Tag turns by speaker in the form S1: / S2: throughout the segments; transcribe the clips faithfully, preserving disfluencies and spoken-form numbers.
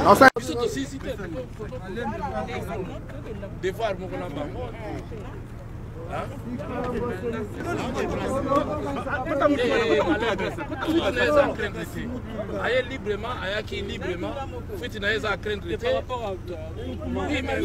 S1: Des fois, mon Aïe librement, aïe qui librement, fait une aise à craindre. Oui, mais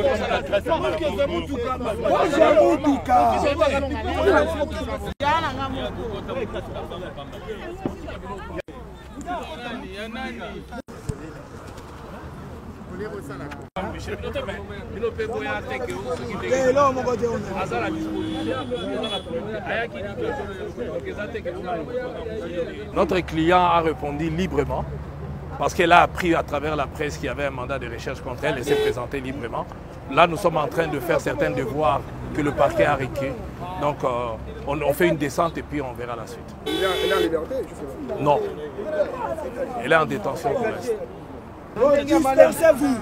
S1: notre client a répondu librement parce qu'elle a appris à travers la presse qu'il y avait un mandat de recherche contre elle et s'est présentée librement. Là, nous sommes en train de faire certains devoirs que le parquet a requis. Donc, euh, on, on fait une descente et puis on verra la suite.
S2: Elle est en liberté, justement?
S1: Non. Elle est en détention pour l'instant.
S3: Dispersez-vous.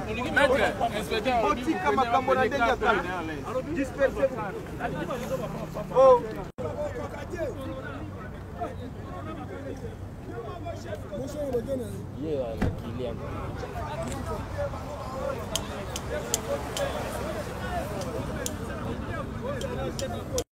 S3: Dispersez-vous.